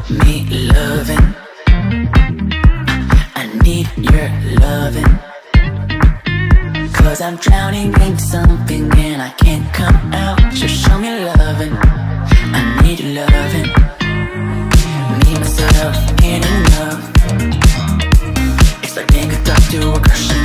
me loving. I need your loving, 'cause I'm drowning in something and I can't come out. So show me loving, I need loving. Me, myself, ain't enough. It's like being a dog to a crush.